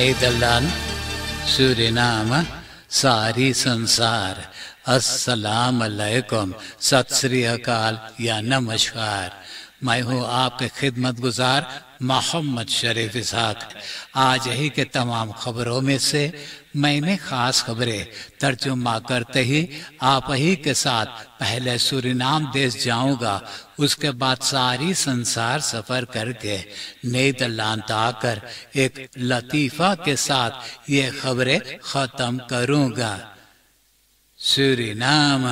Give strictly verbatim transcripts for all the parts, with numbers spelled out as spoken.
Nederland, Suriname, सारी संसार, अस्सलाम अलैकुम, सत श्री अकाल या नमस्कार। मैं हूँ आपके खिदमत गुजार मोहम्मद शरीफ इसहाक। आज ही के तमाम खबरों में से मैंने खास खबरें तर्जुमा करते ही आप ही के साथ पहले सूरीनाम देश जाऊंगा, उसके बाद सारी संसार सफर करके नीदरलैंड आकर एक लतीफा के साथ ये खबरें खत्म करूंगा। सूरीनाम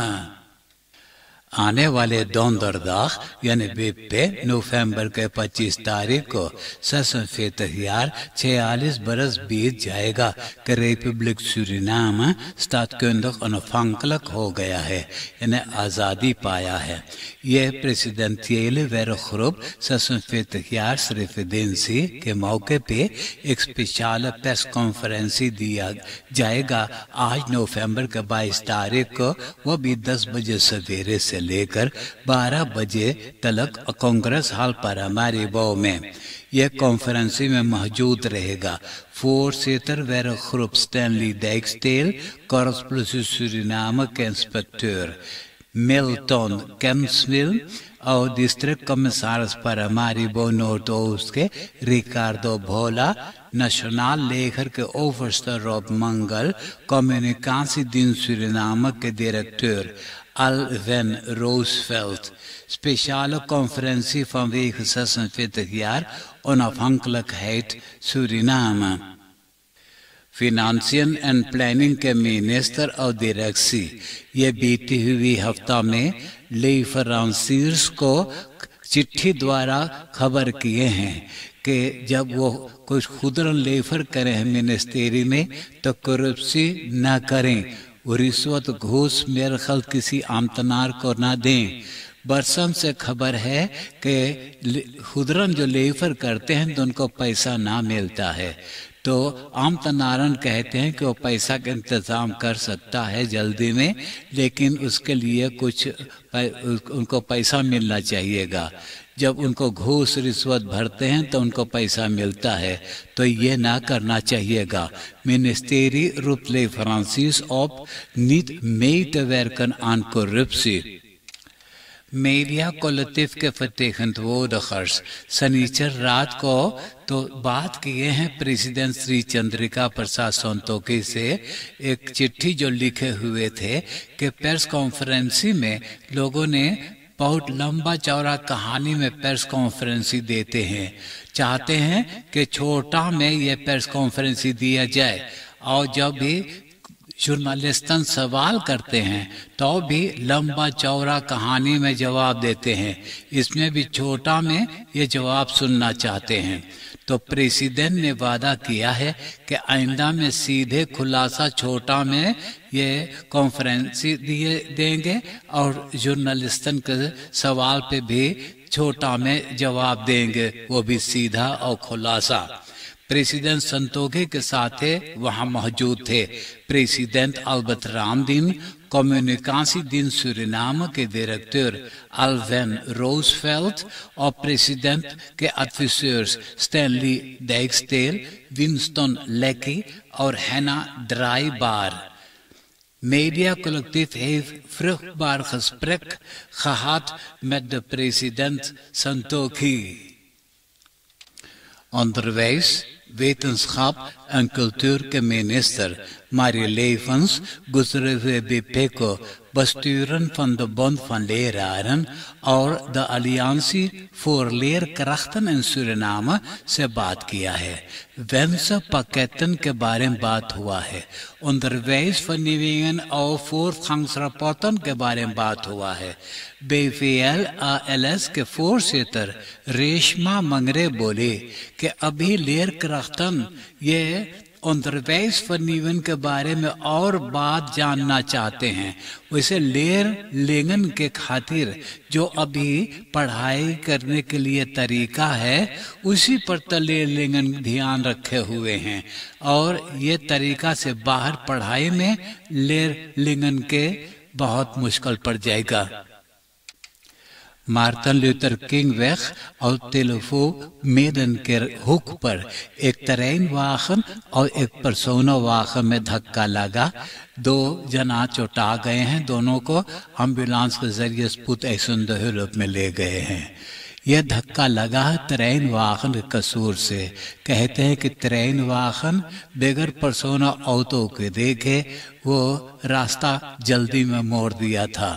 आने वाले donderdag यानी बिप्पे नवंबर के पच्चीस तारीख को zesenveertig छियालीस बरस बीत जाएगा कि रिपब्लिक सूरीनाम staatkundig onafhankelijk हो गया है, यानी आज़ादी पाया है। यह presidential werkgroep zesenveertig jaar residency के मौके पे एक स्पेशल प्रेस कॉन्फ्रेंस दिया जाएगा आज नवंबर के बाईस तारीख को, वो भी दस बजे सवेरे से लेकर बारह बजे तक कांग्रेस हॉल पर हमारी बो में यह कॉन्फ्रेंस में मौजूद रहेगा। voorzitter werkgroep Stanley Dijksteel, korpspolitie Suriname के इंस्पेक्टर मिल्टन कैम्सविल और डिस्ट्रिक्ट कमिश्नर पर हमारी बो नॉर्थ ओस्ट के रिकार्डो भोला, नेशनल लेखर के ओवरस्टर रॉब मंगल, कम्युनिकेशन दिन सूरीनाम के director Alven Roosevelt, speciale conferentie vanwege zesenveertig jaar onafhankelijkheid Suriname. Financiën en planning के मिनिस्टर और डायरेक्सी ये बीती हुई हफ्ता में लेफरांसीर्स को चिट्ठी द्वारा खबर किए हैं कि जब वो कुछ खुदरन लेफर करें मिनिस्ट्री में तो करप्सी न करें, रिश्वत घूस मेरे ख्याल किसी आमतनार को ना दें। बरसों से खबर है कि खुदरन जो लेफर करते हैं तो उनको पैसा ना मिलता है, तो आमतनारन कहते हैं कि वो पैसा का इंतज़ाम कर सकता है जल्दी में, लेकिन उसके लिए कुछ उनको पैसा मिलना चाहिएगा। जब उनको घूस रिश्वत भरते हैं तो उनको पैसा मिलता है, तो ये ना करना चाहिएगा। मिनिस्ट्री रुपले फ्रांसिस ऑफ नीट मेट werken aan corruptie। Media collective के vertegenwoordigers शनिचर रात को तो बात किए हैं प्रेसिडेंट श्री चंद्रिका प्रसाद संतोखी से, एक चिट्ठी जो लिखे हुए थे कि प्रेस कॉन्फ्रेंस में लोगों ने बहुत लंबा चौड़ा कहानी में प्रेस कॉन्फ्रेंस देते हैं, चाहते हैं कि छोटा में ये प्रेस कॉन्फ्रेंस दिया जाए, और जब भी जर्नलिस्टन सवाल करते हैं तो भी लंबा चौड़ा कहानी में जवाब देते हैं, इसमें भी छोटा में ये जवाब सुनना चाहते हैं। तो प्रेसिडेंट ने वादा किया है कि आइंदा में सीधे खुलासा छोटा में ये कॉन्फ्रेंस दिए देंगे और जर्नलिस्टन के सवाल पे भी छोटा में जवाब देंगे, वो भी सीधा और खुलासा। प्रेसिडेंट संतोखी के साथ वहां मौजूद थे प्रेसिडेंट अल्बर्ट रामदीन, कम्युनिकेशन दिन सूरीनाम के डायरेक्टर अल्वेन रोजवेल्ट और प्रेसिडेंट के एडवाइजर्स स्टैनली डाइकस्टेल, विंस्टन लेकी और हैना ड्राइबार। Media collectief heeft vruchtbaar gesprek gehad met de president Santokhi. Onderwijs, wetenschap en cultuur के minister Marie Levens गुजरे हुए बिप्पे को besturen van de Bond van Leraren और द अलियांसी फॉर leerkrachten in Suriname से बात किया है। wensenpakketten के बारे में बात हुआ है। onderwijsvernieuwingen और voortgangsrapporten के बारे में बात हुआ है। B V L A L S के voorzitter रेशमा मंगरे बोले कि अभी leerkrachten ये onderwijsvernieuwing के बारे में और बात जानना चाहते हैं। वैसे लेर लेंगन के खातिर जो अभी पढ़ाई करने के लिए तरीका है उसी पर तो लेर लेंगन ध्यान रखे हुए हैं, और ये तरीका से बाहर पढ़ाई में लेर लेंगन के बहुत मुश्किल पड़ जाएगा। मार्टिन लूथर किंग weg और टेलीफो मेडन के हुक पर एक ट्रेन वाहन और एक पर्सोना वाहन में धक्का लगा। दो जना चोटा गए हैं, दोनों को एम्बुलेंस के जरिए स्पुतनिक में ले गए हैं। यह धक्का लगा है ट्रेन वाहन के कसूर से। कहते हैं कि ट्रेन वाहन बगैर पर्सोना ऑटो के देखे वो रास्ता जल्दी में मोड़ दिया था।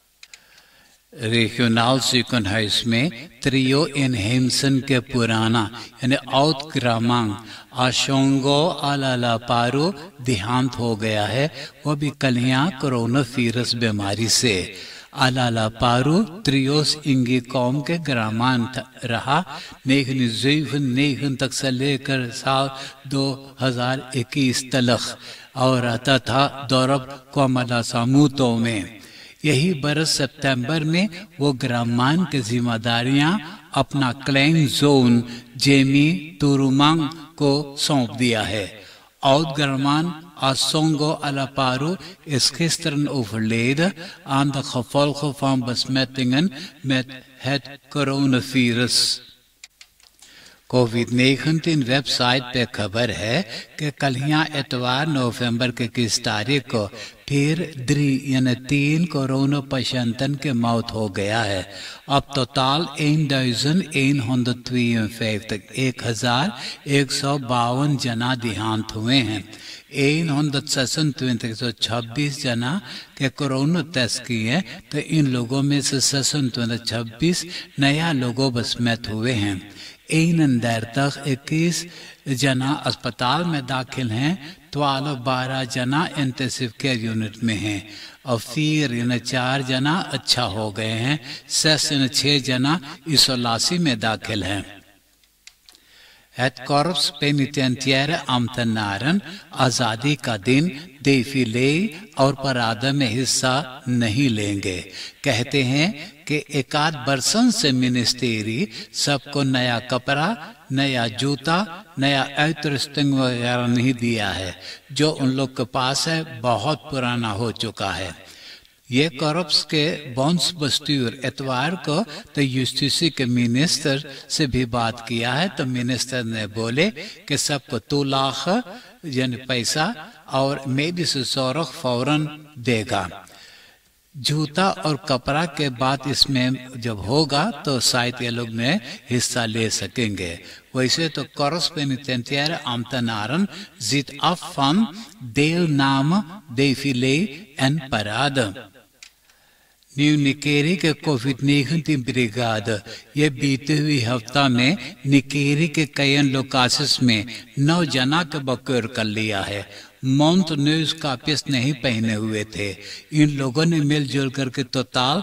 रीजनल ziekenhuis में त्रियो इनहेमसन के पुराना यानी आउट क्रमांक आशोंगो अलालापारो देहांत हो गया है, वो भी कलियां कोरोना वायरस बीमारी से। अलालापारो त्रियोस इंगी कौम के ग्रामान रहा। नेगन तक से लेकर साल दो हजार इक्कीस तक और रहता था दौरब कोमला सामूतों में। यही बरस सितंबर में वो ग्रामान की जिम्मेदारियां अपना क्लेम जोन जेमी तुरुमांग को सौंप दिया है। Oud Germaan Asongo Alaparo is gisteren overleden aan de gevolgen van besmettingen met het coronavirus. COVID nineteen website पे खबर है कि कल यहाँ इतवार नवंबर के किस तारीख को फिर द्री यानी तीन कोरोना पेशेंटन के मौत हो गया है। अब टोटल एक हजार एक सौ बावन जना देहांत हुए हैं। एक सौ छब्बीस जना के कोरोना टेस्ट किए तो इन लोगों में से छब्बीस नया लोगों बसमत हुए हैं। तक इक्कीस जना अस्पताल में दाखिल हैं, तो बारह जना इंटेंसिव केयर यूनिट में हैं और फिर यानी चार जना अच्छा हो गए हैं। सेस यानी छह जना इसोलासी में दाखिल हैं। Het Korps Penitentiaire Ambtenaren आज़ादी का दिन देफिले और परादा में हिस्सा नहीं लेंगे। कहते हैं कि एकाध बरसन से मिनिस्ट्री सबको नया कपड़ा, नया जूता, नया आउटरस्टिंग वगैरह नहीं दिया है। जो उन लोग के पास है बहुत पुराना हो चुका है। ये कॉर्प्स के बॉन्स बस्त्यूर एतवार को तो यूस्टिसी के मिनिस्टर से भी बात किया है, तो मिनिस्टर ने बोले कि सबको दो लाख यानी पैसा और मेडिसिन सौरख फौरन देगा। जूता और कपड़ा के बाद इसमें जब होगा तो शायद ये लोग में हिस्सा ले सकेंगे। वैसे तो Korps Penitentiaire Ambtenaren ziet af van deelname, défilé en parade। न्यू निकेरी के कोविड नाइन्टीन ब्रिगाद ये बीते हुए हफ्ता में निकेरी के कई लोकासिस में नौ जना के बकौर कर लिया है। माउंट न्यूज कापिस नहीं पहने हुए थे। इन लोगों ने मिलजुल करके टोटल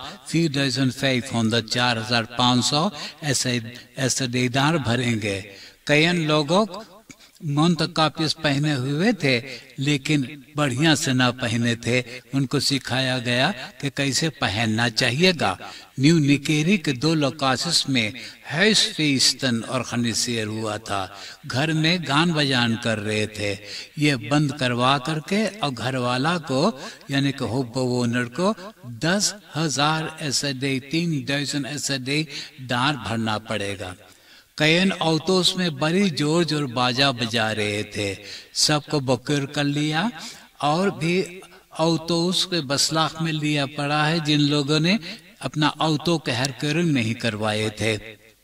चार हजार पाँच सौ ऐसे ऐसे देदार भरेंगे। कई लोगों मौन तक कापिस पहने हुए थे लेकिन बढ़िया से ना पहने थे। उनको सिखाया गया कि कैसे पहनना चाहिएगा। न्यू निकेरी के दो लोकासिस में हैस फेस्टन और खनिसेर हुआ था। घर में गान बजान कर रहे थे। ये बंद करवा करके और घर वाला को यानी कि हुब ओनर को दस हजार ऐसे दे तीन डजन ऐसे दे दार भरना पड़ेगा। कई ऑटोस में बड़ी जोर जोर बाजा बजा रहे थे। सबको बकौर कर लिया और भी ऑटोस के बसलाख में लिया पड़ा है जिन लोगों ने अपना ऑटो के हेरकरिंग नहीं करवाए थे।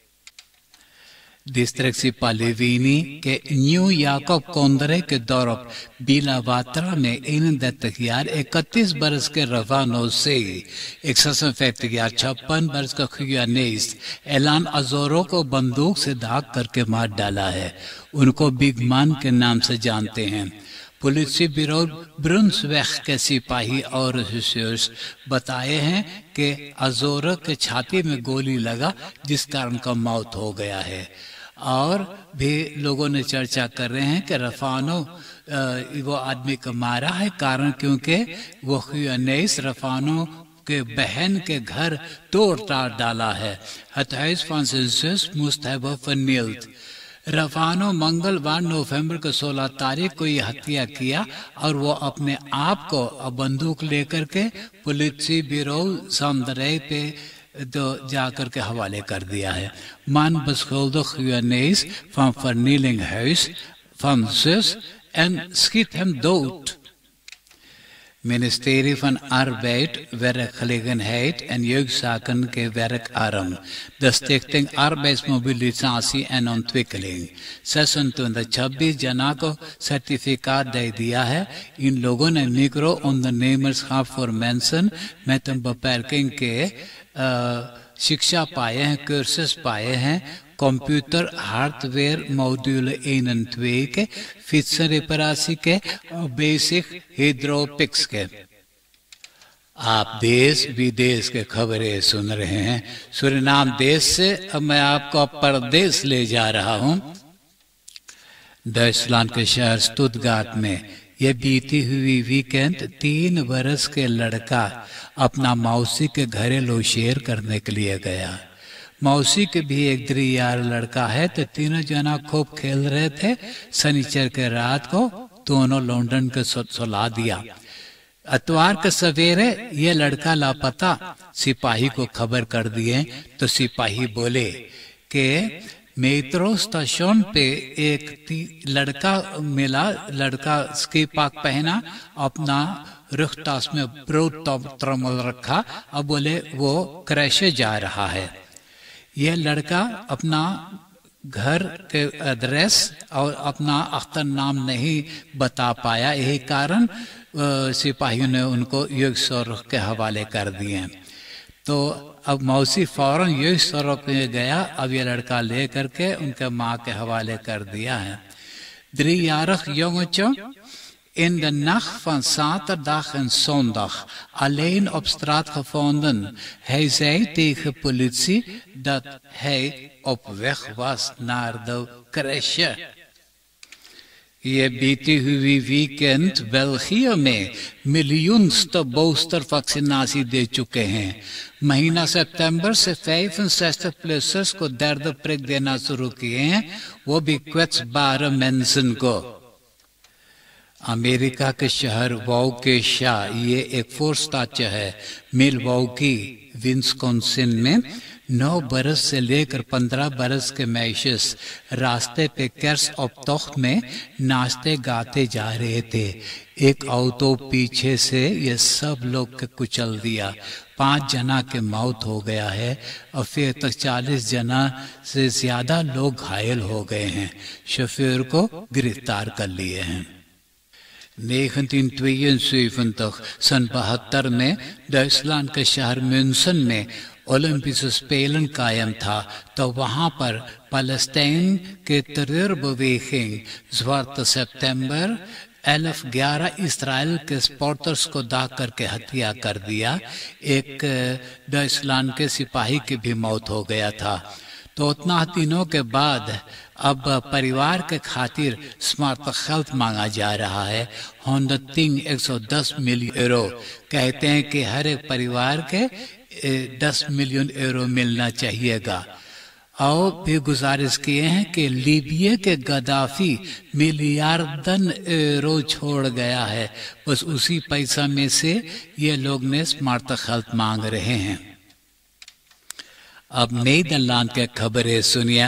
डिस्ट्रिक्ट पालेवीनी के न्यू याकब कोंदरे के दौरब बीलावात्रा में इन दत्तगियार इकतीस बरस के रवानो से एक सौ फैक्टियार छप्पन बरस का खुयानेस एलान अजोरो को बंदूक से दाग करके मार डाला है। उनको बिग मान के नाम से जानते हैं। पुलिस ब्यूरो ब्रुन्सवेग के सिपाही और ऑफिसर्स बताए हैं कि अजोरो के छाती में गोली लगा जिस कारण उनका मौत हो गया है। और भी लोगों ने चर्चा कर रहे हैं कि रफानो वो आदमी को मारा है कारण क्योंकि वो खुयानेस रफानो के बहन के घर तोड़ ताड़ डाला है। हताइस फ्रांसिस मुस्तैब फनील्ट रफानो मंगलवार नवंबर के सोलह तारीख को यह हत्या किया और वो अपने आप को बंदूक लेकर के पुलिस ब्यूरो सामदरे पे तो जाकर के हवाले कर दिया है। Man beschuldigt Guyanese van vernieling huis van zus en schiet hem dood. Ministerie van Arbeid, Werkgelegenheid en Jeugdzaken के werkarm. De Stichting Arbeidsmobilisatie en Ontwikkeling छब्बीस छब्बीस जना को सर्टिफिकेट दे दिया है। इन लोगों ने मिक्रो ondernemerschap voor mensen met een beperking के शिक्षा पाए हैं, कोर्सेस पाए हैं, computer hardware module one and two के, फिक्सन रिपेरासी के और बेसिक हाइड्रोपिक्स के। आप देश विदेश के खबरें सुन रहे हैं सूरीनाम देश से। अब मैं आपको परदेश ले जा रहा हूं। डच के शहर स्टुटगार्ट में यह बीती हुई वीकेंड तीन बरस के लड़का अपना मौसी के घरेलू शेयर करने के लिए गया। मौसी के भी एक द्रियार लड़का है, तो तीनों जना खूब खेल रहे थे। शनिचर के रात को दोनों लंदन के सुला दिया। अतवार के सवेरे ये लड़का लापता। सिपाही को खबर कर दिए तो सिपाही बोले कि मेट्रो स्टेशन पे एक लड़का मिला। लड़का स्की पाक पहना, अपना रुखतास में ब्रोड ट्रमल रखा, अब बोले वो क्रैश जा रहा है। यह लड़का अपना घर के एड्रेस और अपना अख्तर नाम नहीं बता पाया, यही कारण सिपाहियों ने उनको युग सौरख के हवाले कर दिए। तो अब मौसी फौरन युग सौरख में गया। अब ये लड़का ले करके उनके माँ के हवाले कर दिया है। driejarig jongetje in de nacht van zaterdag en zondag alleen op straat gevonden. Hij zei tegen politie dat hij op weg was naar de crash. ये बीती हुई वीकेंड बेल्जियम में मिलियनste बूस्टर वैक्सीनासी दे चुके हैं। महीना सितंबर से पैंसठ प्लसर्स को दर्द प्रिक देना शुरू किए हैं, वो भी kwetsbare mensen को। अमेरिका के शहर वाउकेशा, ये एक फोर्स्टाच है, मिलवॉकी विस्कॉन्सिन में नौ बरस से लेकर पंद्रह बरस के मैशस रास्ते पे कर्स ऑप्टोख में नाचते गाते जा रहे थे। एक ऑटो पीछे से ये सब लोग के कुचल दिया। पांच जना के मौत हो गया है और फिर तक चालीस जना से ज्यादा लोग घायल हो गए हैं। शोफर को गिरफ्तार कर लिए हैं। negentien tweeënzeventig सन बहत्तर में डचलैंड के शहर म्यूनसन में ओलंपिक स्पेलन कायम था, तो वहां पर पैलेस्टाइन के terreurbeweging Zwarte September elf ग्यारह इसराइल के स्पोर्टर्स को दाग करके हत्या कर दिया। एक डचलैंड के सिपाही की भी मौत हो गया था। तो उतना दिनों के बाद अब परिवार के खातिर स्मार्ट हेल्थ मांगा जा रहा है। हॉन्डतिंग एक सौ दस मिलियन यूरो कहते हैं कि हर एक परिवार के दस मिलियन यूरो मिलना चाहिएगा। और भी गुजारिश किए हैं कि लीबिया के गद्दाफी मिलियार्डन यूरो छोड़ गया है, बस उसी पैसा में से ये लोग ने स्मार्ट हेल्थ मांग रहे हैं। अब नीदरलैंड के खबरें सुनिए।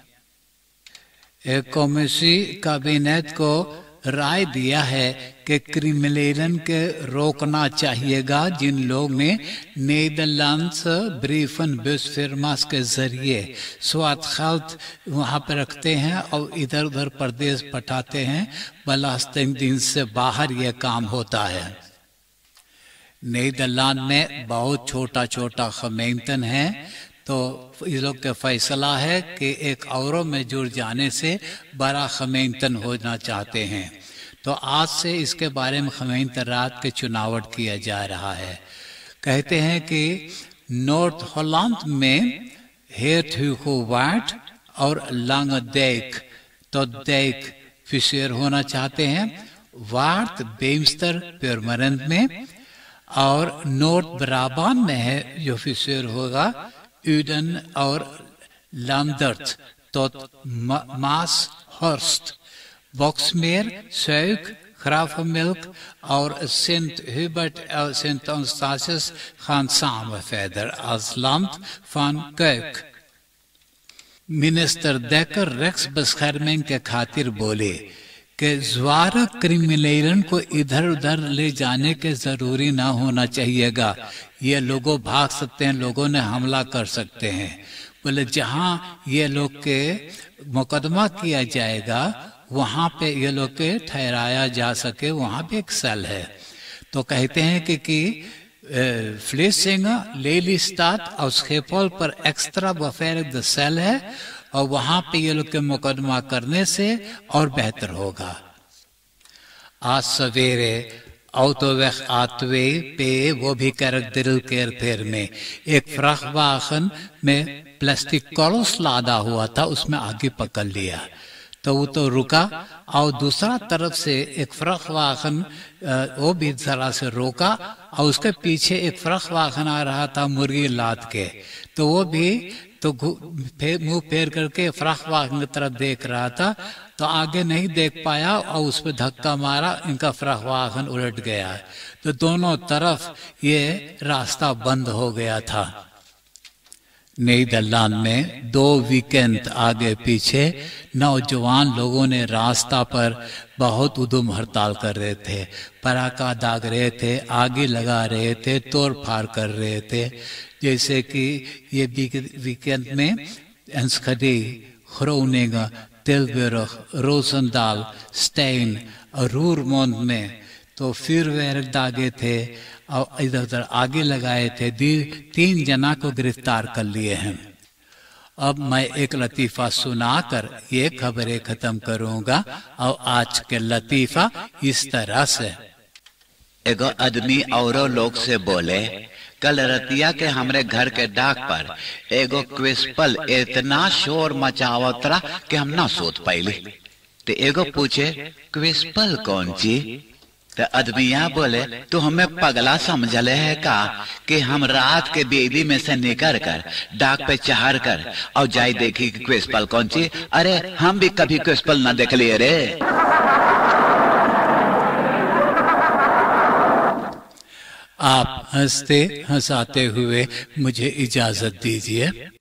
एक कमेटी कैबिनेट को राय दिया है कि क्रिमिनलन के रोकना चाहिएगा जिन लोग ने नीदरलैंड्स ब्रीफन बस फिर्मास के जरिए स्वास्थ्य हेल्थ वहाँ पर रखते हैं और इधर उधर प्रदेश पठाते हैं। बलास्टिंग दिन से बाहर यह काम होता है। नीदरलैंड में बहुत छोटा छोटा खमेंटन है, तो इस लोग का फैसला है कि एक औरों में जुड़ जाने से बड़ा खमेंटन होना चाहते हैं। तो आज से इसके बारे में खमेंटन रात के चुनावट किया जा रहा है। कहते हैं कि नॉर्थ हॉलैंड में हेट ह्यूगो वार्ट और लांगडेक तो डेक फिशर होना चाहते हैं। वार्ट बेमस्टर परमानेंट में और नॉर्थ ब्राबान में है जो फिशर होगा यूडन और लामदर्ट tot Maashorst, Boksmeer, Suik, Grafenmilk और Sint Hubert en Sint Eustatius gaan samen verder als land van Kuik. Minister Dekker rechtsbescherming के खातिर बोले कि ज्वारक क्रिमिनलन को इधर उधर ले जाने के जरूरी ना होना चाहिएगा, ये लोगों भाग सकते हैं, लोगों ने हमला कर सकते हैं। बोले जहां ये लोग के मुकदमा किया जाएगा वहां पे ये लोग के ठहराया जा सके, वहां पे एक सेल है। तो कहते हैं कि कि Vlissingen, Lelystad और Schiphol पर एक्स्ट्रा बफेरिक सेल है और वहां पे ये लोग के मुकदमा करने से और बेहतर होगा। आज सवेरे autoweg A twee पे वो भी करकदिल केरपेर में एक फ्राखवाहन में प्लास्टिक कॉल्स लादा हुआ था, उसमें आगे पकड़ लिया तो वो तो रुका और दूसरा तरफ से एक फ्राखवाहन वो भी जरा से रोका और उसके पीछे एक फ्राखवाहन आ रहा था मुर्गी लाद के, तो वो भी तो मुंह फेर करके फ्राखवाहन की तरफ देख रहा था, तो आगे नहीं देख पाया और उस पर धक्का मारा, इनका फ्राखवाहन उलट गया। तो दोनों तरफ ये रास्ता बंद हो गया था। नीदरलैंड में दो वीकेंड आगे पीछे नौजवान लोगों ने रास्ता पर बहुत उद्यम हड़ताल कर रहे थे, पटाखा दाग रहे थे, आगे लगा रहे थे, तोड़ फाड़ कर रहे थे। जैसे कि ये वीकेंड में एंस्खडी, ग्रोनिंगन, तिलबुर्ग, रोसेंडाल, स्टेन और रूरमोंड में तो फीरwerk दागे थे और इधर उधर आगे लगाए थे। तीन जना को गिरफ्तार कर लिए हैं। अब मैं एक लतीफा सुनाकर ये खबरें खत्म करूंगा और आज के लतीफा इस तरह से। एगो आदमी औरों लोग से बोले, कल रतिया के हमरे घर के डाक पर एगो क्विस्पल इतना शोर मचावत रहा कि हम ना सोच पाइली। तो एगो पूछे क्विस्पल कौन ची? तो आदमिया बोले, तू हमें पगला समझले है का कि हम रात के बेदी में से निकल कर डाक पे चढ़ कर और जाई देखी कि क्विस्पल कौन ची? अरे हम भी कभी क्विस्पल ना देख लिए रे। आप हंसते हंसाते हुए मुझे इजाजत दीजिए।